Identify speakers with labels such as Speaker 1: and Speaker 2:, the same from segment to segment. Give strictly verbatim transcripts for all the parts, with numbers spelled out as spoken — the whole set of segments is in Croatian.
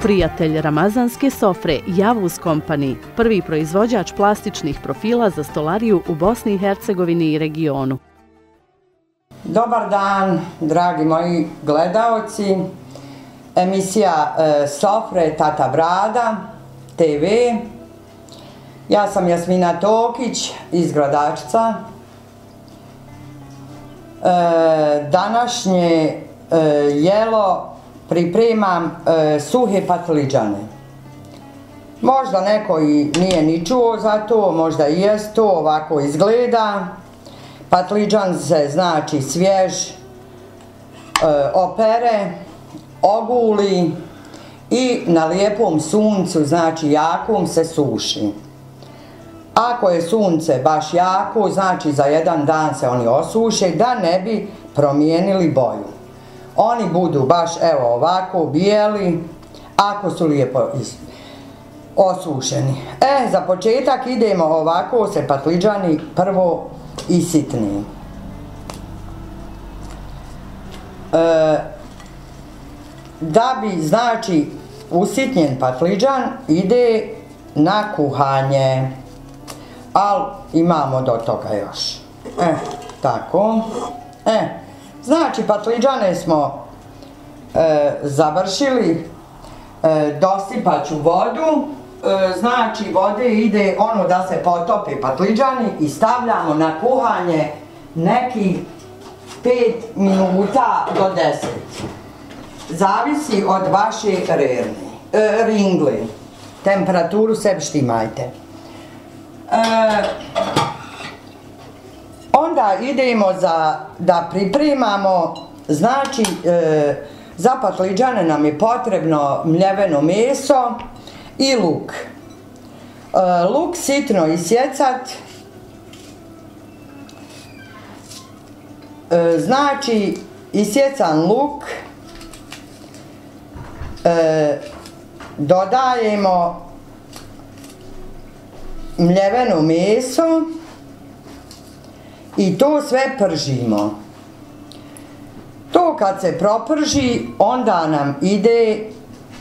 Speaker 1: Prijatelj ramazanske sofre Javuz Company, prvi proizvođač plastičnih profila za stolariju u Bosni i Hercegovini i regionu.
Speaker 2: Dobar dan, dragi moji gledaoci. Emisija e, Sofre Tata Brada, te ve. Ja sam Jasmina Tokić iz Gradačca. E, današnje e, jelo pripremam e, suhe patliđane. Možda neko i nije ni čuo za to, možda i jest to, ovako izgleda. Patliđan se znači svjež, e, opere, oguli i na lijepom suncu, znači jakom, se suši. Ako je sunce baš jako, znači za jedan dan se oni osuše da ne bi promijenili boju. Oni budu baš evo ovako bijeli, ako su lijepo osušeni. E, za početak idemo ovako se patliđani prvo isitni. E, da bi, znači, usitnjen patliđan ide na kuhanje, ali imamo do toga još. E, tako. E, znači, patliđane smo e, završili, e, dosipat ću vodu. E, znači, vode ide ono da se potope patliđani i stavljamo na kuhanje nekih pet minuta do deset. Zavisi od vaše rerne, e, ringle. Temperaturu sebi štimajte. E, onda idemo za, da pripremamo, znači e, za patliđane nam je potrebno mljeveno meso i luk. E, luk sitno isjecat. E, znači isjecan luk e, dodajemo mljeveno meso i to sve pržimo. To kad se proprži, onda nam ide, e,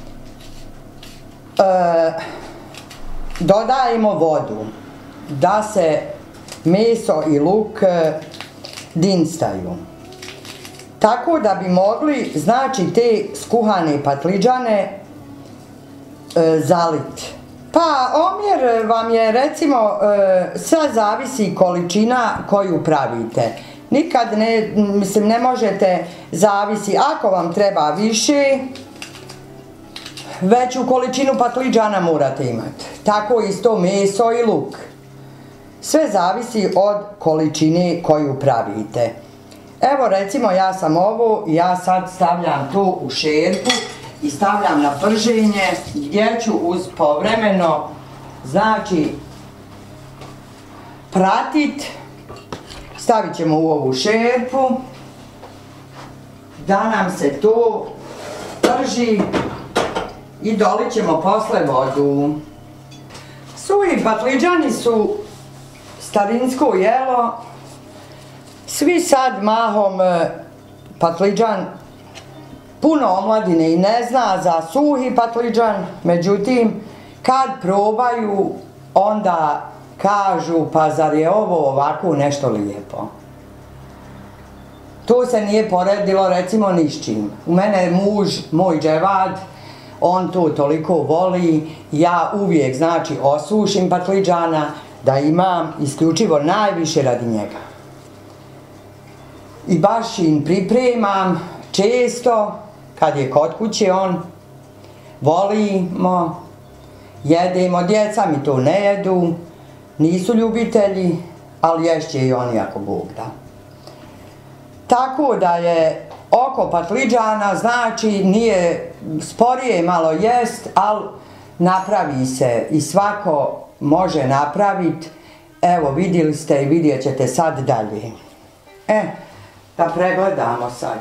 Speaker 2: dodajemo vodu da se meso i luk dinstaju. Tako da bi mogli, znači, te skuhane patliđane e, zaliti. Pa omjer vam je, recimo, e, sve zavisi količina koju pravite. Nikad ne, mislim, ne možete zavisi, ako vam treba više, veću količinu patliđana morate imati. Tako isto meso i luk. Sve zavisi od količine koju pravite. Evo, recimo, ja sam ovo, ja sad stavljam to u šerpu i stavljam na prženje, gdje ću uz povremeno, znači, pratit. Stavit ćemo u ovu šerpu da nam se to prži i dolit ćemo posle vodu. Suhi patliđani su starinsko jelo. Svi sad mahom patliđan, puno omladine i ne zna za suhi patliđan, međutim kad probaju onda kažu pa zar je ovo ovako nešto lijepo. To se nije poredilo recimo ni s čim. U mene je muž, moj dževad, on to toliko voli, ja uvijek znači osušim patliđana da imam isključivo najviše radi njega. I baš im pripremam često, kad je kod kuće on, volimo, jedemo, djeca mi to ne jedu, nisu ljubitelji, ali ješće i oni ako Bog da. Tako da je oko patliđana, znači nije sporije malo jest, ali napravi se i svako može napraviti. Evo, vidjeli ste i vidjet ćete sad dalje. E, da pregledamo sad.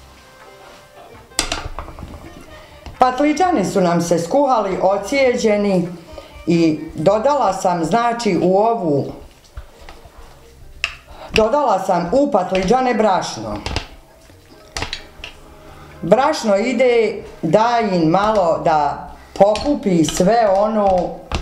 Speaker 2: Patliđani su nam se skuhali, ocijeđeni i dodala sam, znači, u ovu, dodala sam u patliđane brašno. Brašno ide da im malo da pokupi sve ono,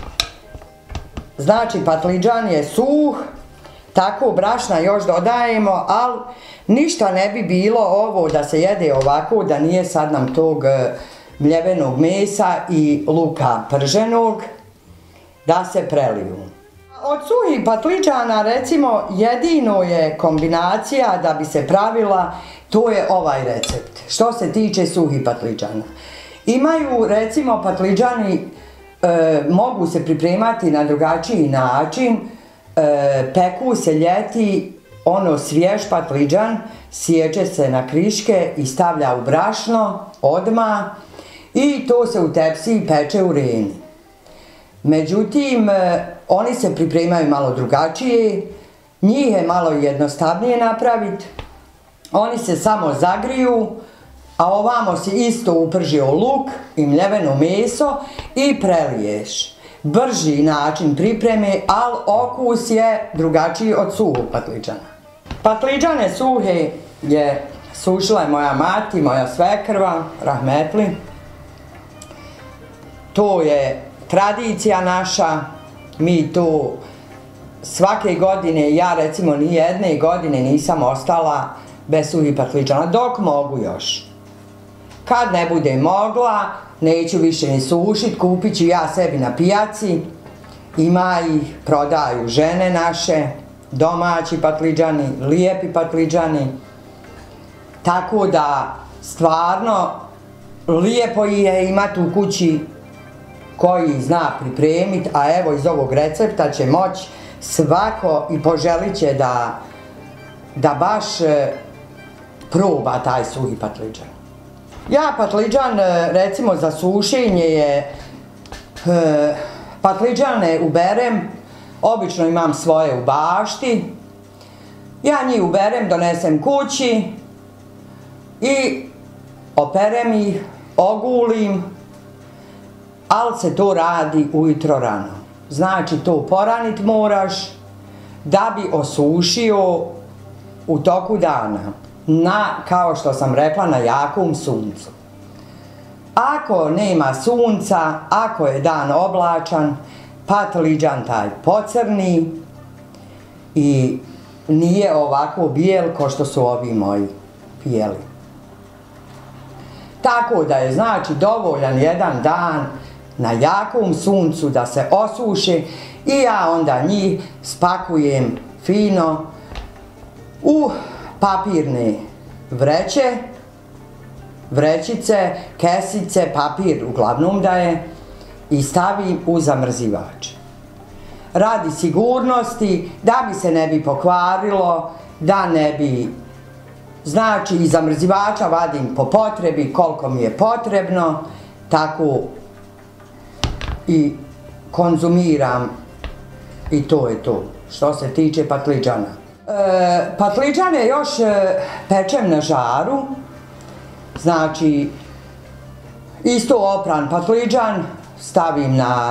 Speaker 2: znači patliđan je suh, tako brašna još dodajemo, ali ništa ne bi bilo ovo da se jede ovako, da nije sad nam tog mljevenog mesa i luka prženog, da se preliju. Od suhih patliđana recimo jedino je kombinacija da bi se pravila, to je ovaj recept, što se tiče suhih patliđana. Imaju recimo patliđani, e, mogu se pripremati na drugačiji način, e, peku se ljeti, ono svjež patliđan, sječe se na kriške i stavlja u brašno odmah i to se u tepsiji peče u reni. Međutim, oni se pripremaju malo drugačije, njih je malo jednostavnije napraviti, oni se samo zagriju, a ovamo si isto upržio luk i mljeveno meso i preliješ. Brži način pripreme, ali okus je drugačiji od suhog patliđana. Patliđane suhe je sušila je moja mati, moja svekrva, rahmetli. To je tradicija naša, mi to svake godine, ja recimo ni jedne godine nisam ostala bez suhih patliđana, dok mogu još. Kad ne bude mogla, neću više ni sušit, kupit ću ja sebi na pijaci, ima ih, prodaju žene naše, domaći patliđani, lijepi patliđani, tako da stvarno lijepo je imati u kući koji zna pripremiti, a evo iz ovog recepta će moći svako i poželit će da, da baš proba taj suhi patliđan. Ja patliđan recimo za sušenje je, patliđane uberem, obično imam svoje u bašti, ja njih uberem, donesem kući i operem ih, ogulim, ali se to radi ujutro rano. Znači to poranit moraš da bi osušio u toku dana, na, kao što sam rekla, na jakom suncu. Ako nema sunca, ako je dan oblačan, patliđan taj pocrni i nije ovako bijel ko što su ovi moji bijeli. Tako da je znači dovoljan jedan dan na jakom suncu da se osuše i ja onda njih spakujem fino u papirne vreće, vrećice, kesice, papir uglavnom da je, i stavim u zamrzivač. Radi sigurnosti, da bi se ne bi pokvarilo, da ne bi, znači iz zamrzivača vadim po potrebi koliko mi je potrebno, tako i konzumiram i to je to što se tiče patliđana. E, patliđane još e, pečem na žaru, znači isto opran patliđan stavim na,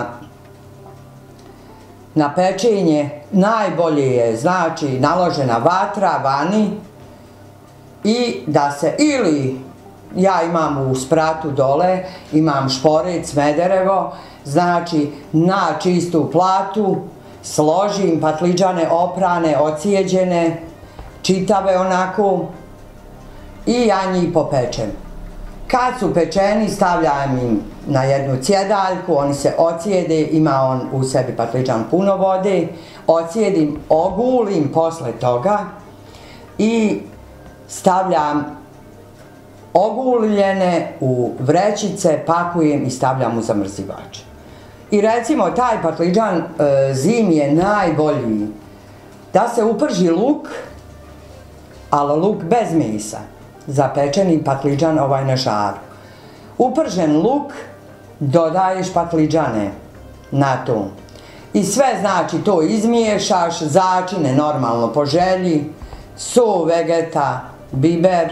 Speaker 2: na pečenje, najbolje je znači naložena vatra vani i da se, ili ja imam u spratu dole, imam šporet, smederevo, znači na čistu platu složim patliđane oprane, ocijeđene, čitave onako i ja njih popečem. Kad su pečeni stavljam im na jednu cjedaljku, oni se ocijede, ima on u sebi patliđan puno vode, ocijedim, ogulim posle toga i stavljam oguljene u vrećice, pakujem i stavljam u zamrzivač. I recimo taj patliđan e, zim je najbolji da se uprži luk, ali luk bez mesa, zapečeni patliđan ovaj na žaru. Upržen luk, dodaješ patliđane na to. I sve znači to izmiješaš, začine normalno po želji, so, vegeta, biber,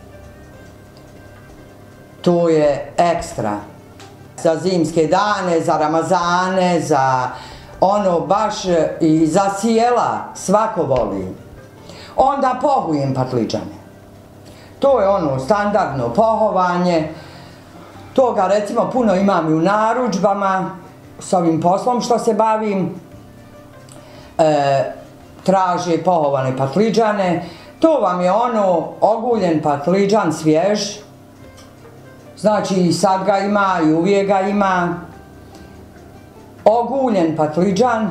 Speaker 2: to je ekstra. Za zimske dane, za ramazane, za ono baš i za sjela, svako voli. Onda pohujem patliđane. To je ono standardno pohovanje. Toga recimo puno imam i u narudžbama s ovim poslom što se bavim. E, traže pohovane patliđane. To vam je ono oguljen patliđan svjež. Znači i sad ga ima i uvijek ga ima. Oguljen patliđan.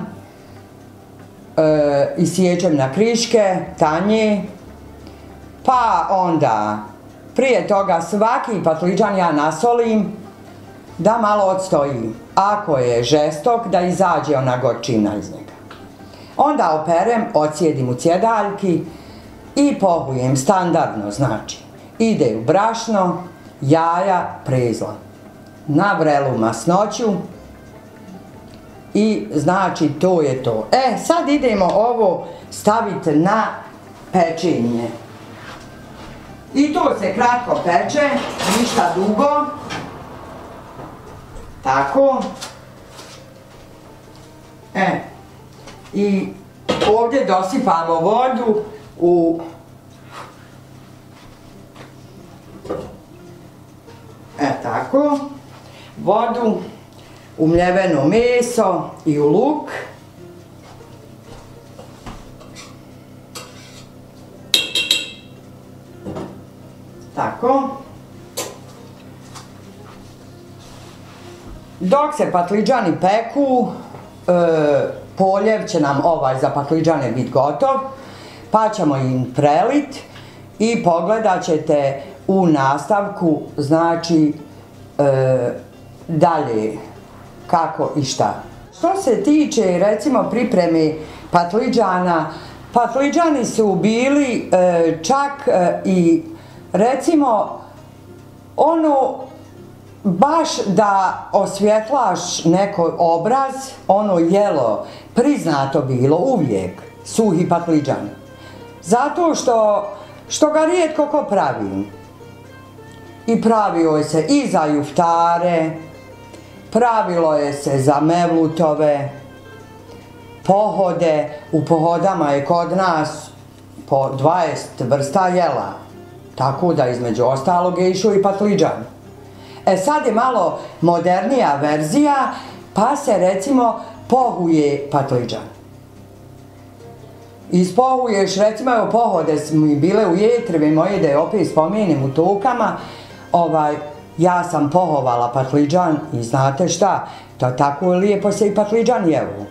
Speaker 2: E, isječem na kriške, tanje. Pa onda prije toga svaki patliđan ja nasolim da malo odstoji. Ako je žestok, da izađe ona gorčina iz njega. Onda operem, ocijedim u cjedaljki i pohujem standardno, znači ide u brašno, jaja, prezla. Na vrelu masnoću i znači to je to. E, sad idemo ovo staviti na pečenje. I to se kratko peče, ništa dugo. Tako. E, i ovdje dosipamo vodu u e tako, vodu, u mljeveno meso i u luk. Tako. Dok se patliđani peku, e, poljev će nam ovaj za patliđane biti gotov, pa ćemo im prelit i pogledat ćete u nastavku, znači, e, dalje kako i šta. Što se tiče recimo pripreme patliđana, patliđani su bili e, čak e, i recimo ono baš da osvjetlaš neko obraz, ono jelo priznato bilo uvijek, suhi patliđan. Zato što, što ga rijetko ko pravi. I pravio je se i za juftare, pravilo je se za mevlutove, pohode, u pohodama je kod nas po dvadeset vrsta jela. Tako da između ostalog je išao i patliđan. E sad je malo modernija verzija, pa se recimo pohuje patliđan. Ispohuješ, recimo evo pohode su mi bile u Jetrvi moje, da je opet spomenem u Tokama, ovaj, ja sam pohovala patliđan i znate šta, to tako lijepo se i patliđan jelo.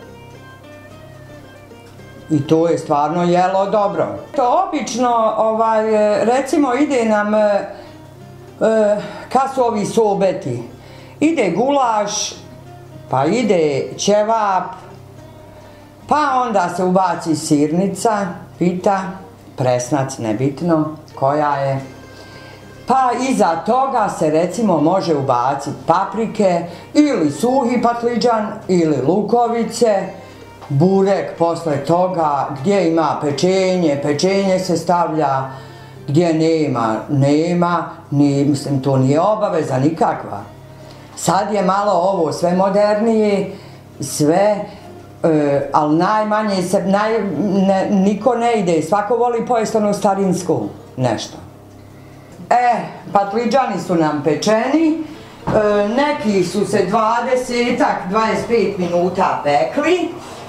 Speaker 2: I to je stvarno jelo dobro. To obično, ovaj, recimo ide nam, e, kad su ovi sobeti, ide gulaš, pa ide ćevap, pa onda se ubaci sirnica, pita, presnac, nebitno koja je. Pa iza toga se recimo može ubaciti paprike ili suhi patliđan ili lukovice, burek posle toga, gdje ima pečenje, pečenje se stavlja, gdje nema, nema, ni, mislim to nije obaveza nikakva. Sad je malo ovo sve modernije, sve, e, ali najmanje se, naj, ne, niko ne ide, svako voli pojesti ono starinsku nešto. E, patliđani su nam pečeni, e, neki su se dvadesetak, dvadeset pet minuta pekli.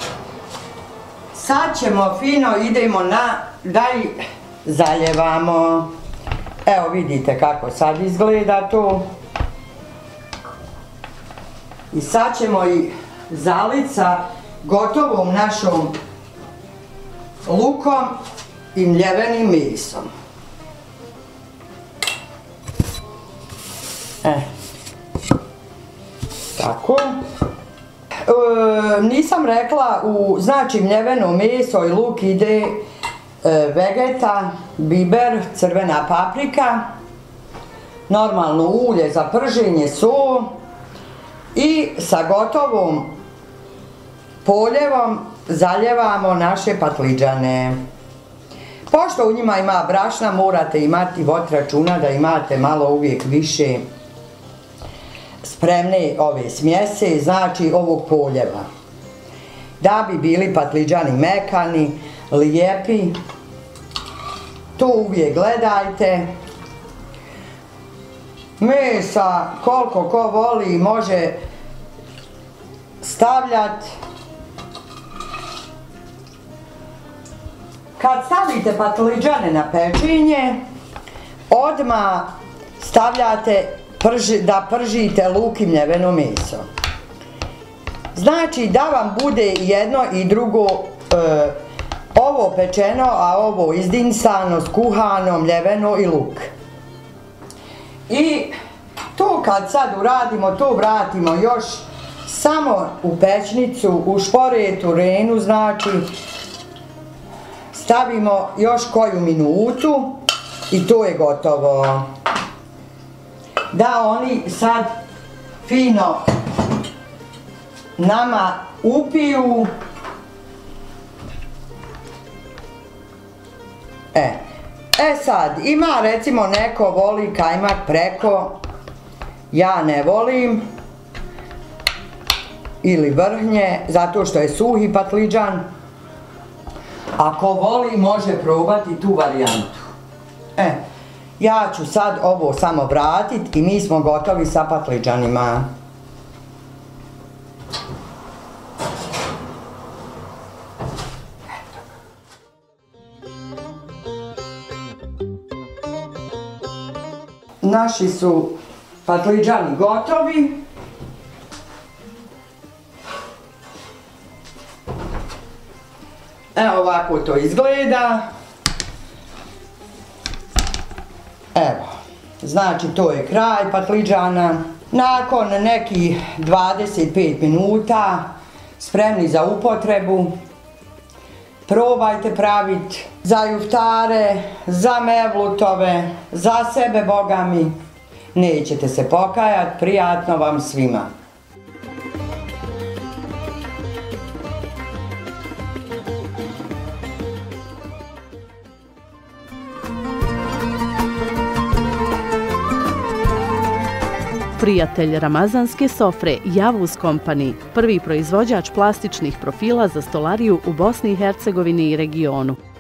Speaker 2: Sad ćemo fino, idemo na, da ih zaljevamo. Evo vidite kako sad izgleda to. I sad ćemo ih zaliti sa gotovom našom lukom i mljevenim mesom. E, tako. E, nisam rekla, u, znači mljeveno meso i luk ide e, vegeta, biber, crvena paprika, normalno ulje za prženje, sol i sa gotovom poljevom zaljevamo naše patliđane. Pošto u njima ima brašna, morate imati vod računa da imate malo uvijek više spremne ove smjese, znači ovog poljeva. Da bi bili patliđani mekani, lijepi, to uvijek gledajte. Mesa, koliko ko voli, može stavljati. Kad stavite patliđane na pečenje, odmah stavljate da pržite luk i mljeveno meso. Znači da vam bude jedno i drugo, e, ovo pečeno, a ovo izdinsano, skuhano, mljeveno i luk. I to kad sad uradimo, to vratimo još samo u pećnicu, u šporetu renu, znači stavimo još koju minutu i to je gotovo. Da oni sad fino nama upiju. E, e sad, ima recimo neko voli kajmak preko, ja ne volim, ili vrhnje, zato što je suhi patliđan. Ako voli, može probati tu varijantu. E, ja ću sad ovo samo vratiti i mi smo gotovi sa patliđanima. Naši su patliđani gotovi. Evo ovako to izgleda. Evo, znači to je kraj patliđana. Nakon nekih dvadeset pet minuta spremni za upotrebu. Probajte praviti za juftare, za mevlutove, za sebe bogami. Nećete se pokajati, prijatno vam svima.
Speaker 1: Prijatelj ramazanske sofre Javuz Company, prvi proizvođač plastičnih profila za stolariju u Bosni i Hercegovini i regionu.